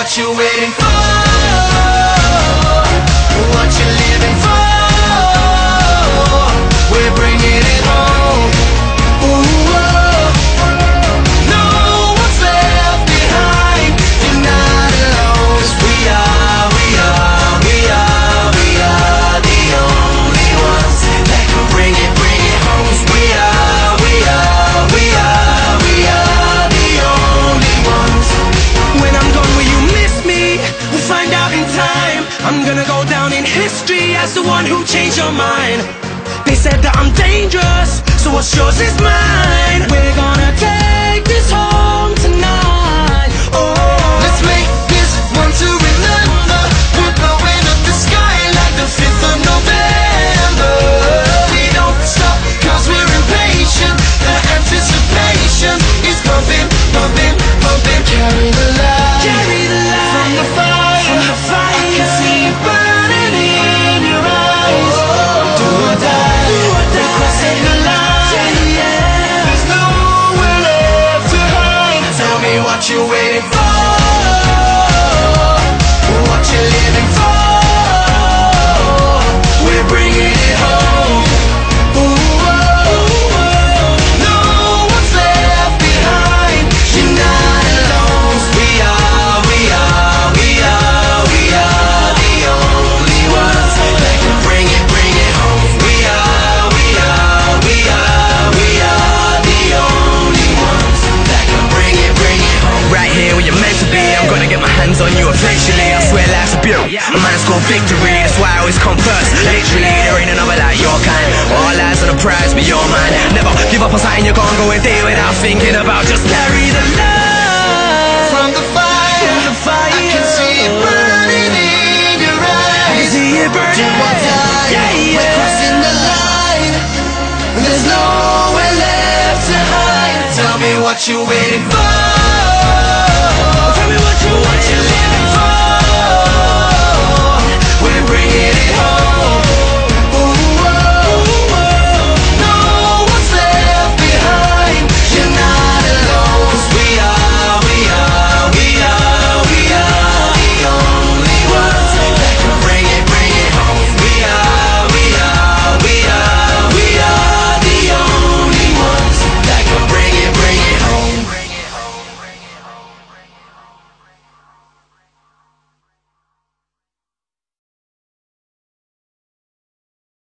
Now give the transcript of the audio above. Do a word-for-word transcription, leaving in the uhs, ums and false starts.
what you waiting for? What you living for? We're bringing it home. Ooh, oh. No one's left behind. You're not alone. 'Cause we are, we are, we are, we are the only ones that can bring it, bring it home. 'Cause we are, we are, we are, we are the only ones. When I'm gone, will you miss me? We'll find out in time. I'm gonna go down in history as the one who changed your mind. They said that I'm dangerous, so what's yours is mine. We're gonna take this home tonight. Oh, let's make this one to remember. We're blowing up the sky like the fifth of November. We don't stop 'cause we're impatient. The anticipation is pumping, pumping, pumping. Carry the light, carry the light from the fire, from the fire. I can see it burning in your eyes. Oh, do or die, do or die. We're crossing the line. Yeah, yeah. There's nowhere left to hide. Tell me what you're waiting for. What you're living for. We're bringing it home. Ooh, oh, oh. No one's left behind. You're not alone. 'Cause we are, we are, we are, we are the only ones that can bring it, bring it home. We are, we are, we are, we are the only ones that can bring it, bring it home. Right here where you're meant to be, I'm gonna get my hands on you eventually. I swear life's a beaut, a man's called victory. That's why I always come first, literally. There ain't another like your kind. All eyes on the prize, but you're mine. Never give up on something, you can't go a day without thinking about. Just carry the light From the fire, from the fire. I can see it burning in your eyes. I can see it burning. Do or die, Yeah, yeah. we're crossing the line. There's nowhere left to hide. Tell me what you're waiting for.